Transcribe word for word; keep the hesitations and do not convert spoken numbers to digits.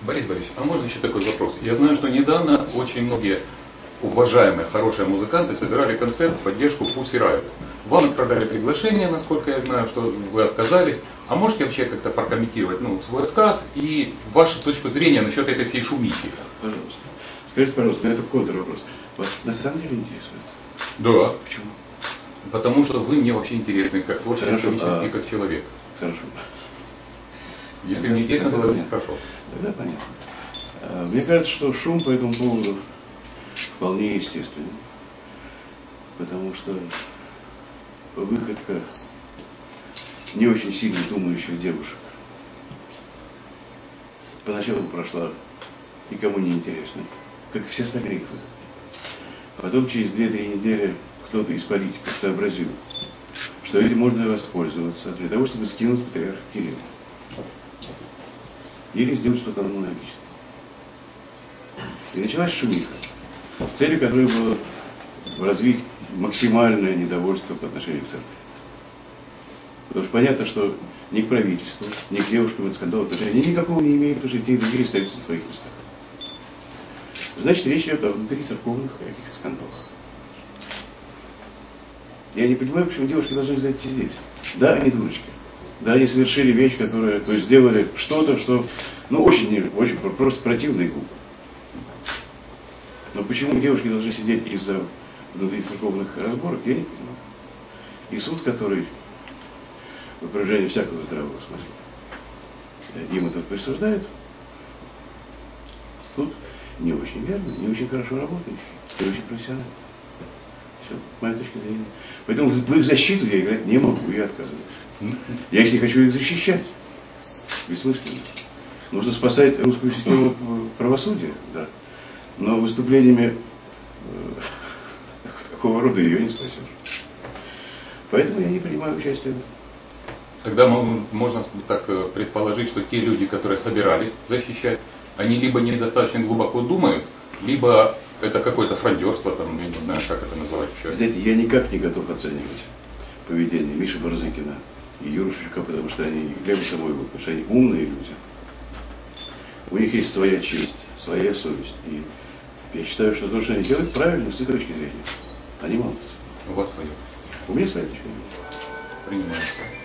Борис Борисович, а можно еще такой вопрос? Я знаю, что недавно очень многие уважаемые, хорошие музыканты собирали концерт в поддержку Pussy Riot. Вам отправляли приглашение, насколько я знаю, что вы отказались. А можете вообще как-то прокомментировать ну, свой отказ и вашу точку зрения насчет этой всей шумихи? Пожалуйста. Скажите, пожалуйста, это контрвопрос. Вас на самом деле интересует? Да. Почему? Потому что вы мне вообще интересны, как творческий, исторический, а... как человек. Хорошо. Если мне интересно было, бы спрашивал. Тогда понятно. Мне кажется, что шум по этому поводу вполне естественный. Потому что выходка не очень сильно думающих девушек поначалу прошла никому не интересно, как и все остальные выходки. Потом через две-три недели кто-то из политиков сообразил, что этим можно воспользоваться для того, чтобы скинуть патриарха Кирилла. Или сделать что-то аналогичное. И началась шумиха, в цели которой было развить максимальное недовольство по отношению к церкви. Потому что понятно, что ни к правительству, ни к девушкам это скандал отношения никакого не имеет, потому что те и другие остаются на своих местах. Значит, речь идет о внутрицерковных каких-то скандалах. Я не понимаю, почему девушки должны за это сидеть. Да, они дурочки. Да, они совершили вещь, которая, то есть сделали что-то, что, ну, очень, очень просто противно и глупо. Но почему девушки должны сидеть из-за внутрицерковных разборок, я не понимаю. И суд, который в окружении всякого здравого смысла им это присуждает, суд не очень верно, не очень хорошо работающий, не очень профессиональный. Все, моя точка зрения. Поэтому в их защиту я играть не могу, я отказываюсь. Я их не хочу их защищать. Бессмысленно. Нужно спасать русскую систему правосудия, да. Но выступлениями э, такого рода ее не спасешь. Поэтому я не принимаю участия. Тогда можно так предположить, что те люди, которые собирались защищать, они либо недостаточно глубоко думают, либо это какое-то фрондерство, там, я не знаю, как это назвать еще. Знаете, я никак не готов оценивать поведение Миши Барзыкина и Юры Шишка, потому что они, и Глеба Самойлова, потому что они умные люди. У них есть своя честь, своя совесть. И я считаю, что то, что они делают, правильно с той точки зрения. Они молодцы. У вас свое. У меня своя точка зрения. Принимаю.